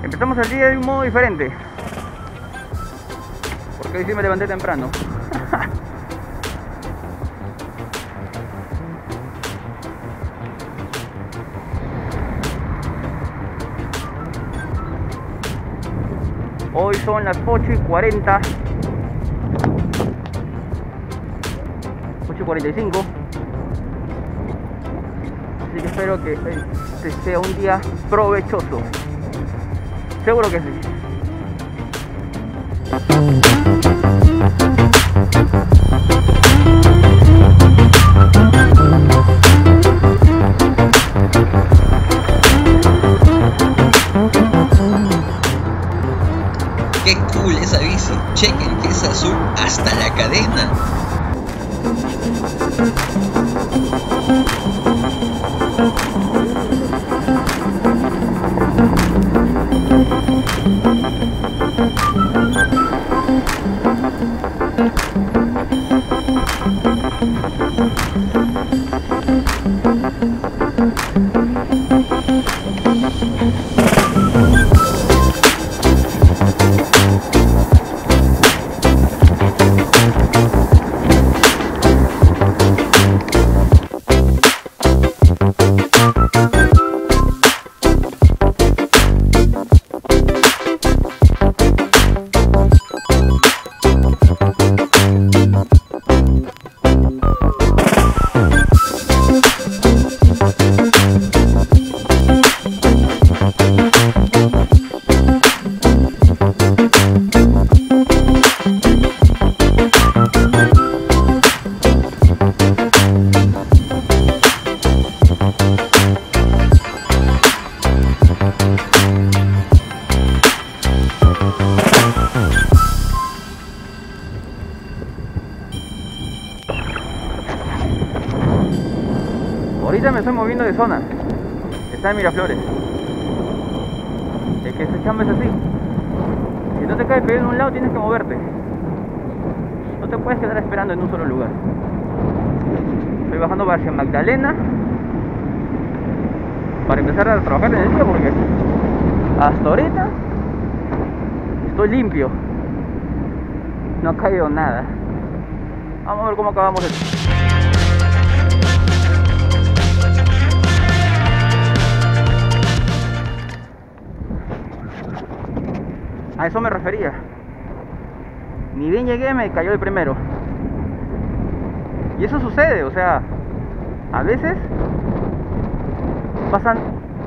Empezamos el día de un modo diferente, porque hoy sí me levanté temprano. Hoy son las 8:40, 8:45, así que espero que este sea un día provechoso. Seguro que sí. ¡Qué cool esa bici! Chequen que es azul hasta la cadena. Ahorita me estoy moviendo de zona. Está en Miraflores. Es que esta chamba es así. Si no te caes pegado en un lado, tienes que moverte. No te puedes quedar esperando en un solo lugar. Estoy bajando hacia Magdalena para empezar a trabajar en el día, porque hasta ahorita estoy limpio. No ha caído nada. Vamos a ver cómo acabamos esto. A eso me refería. Ni bien llegué, me cayó el primero. Y eso sucede, o sea, a veces pasan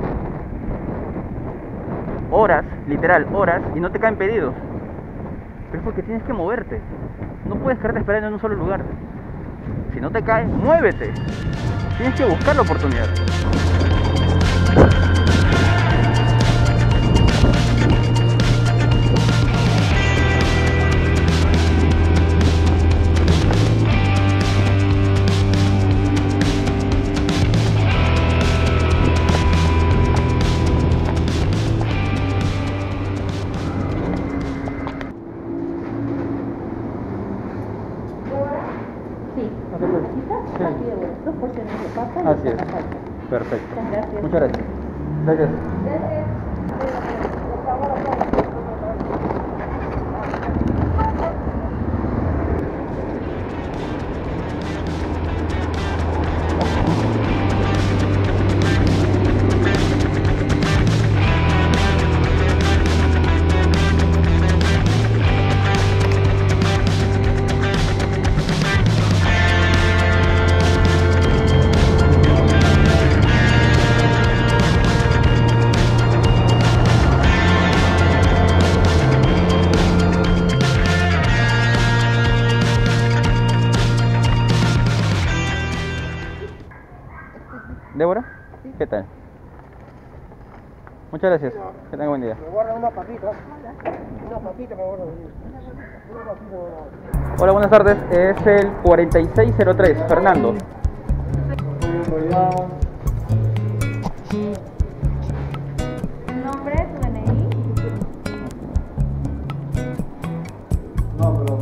horas, literal, horas, y no te caen pedidos. Pero es porque tienes que moverte. No puedes quedarte esperando en un solo lugar. Si no te cae, muévete. Tienes que buscar la oportunidad. Así es. Perfecto. Muchas gracias. Gracias. ¿Débora? Sí. ¿Qué tal? Muchas gracias. Que tenga buen día. Me guarda una papita. Una papita me guarda. Una papita. Hola, buenas tardes. Es el 4603, Fernando. ¿Nombre, tu DNI? No, pero...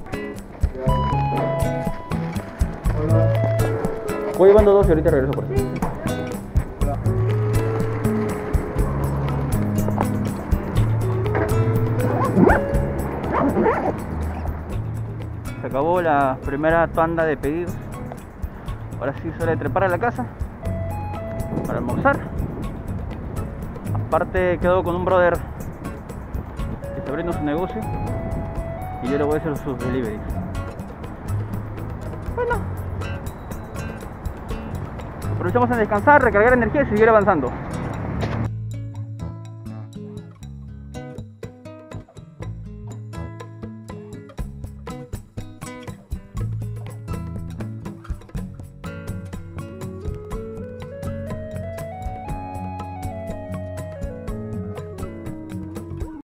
Hola. Voy llevando dos y ahorita regreso por ti. acabó la primera tanda de pedidos. Ahora sí es hora de trepar a la casa para almorzar. Aparte quedo con un brother que está abriendo su negocio y yo le voy a hacer sus deliveries. Bueno, aprovechamos en descansar, recargar energía y seguir avanzando.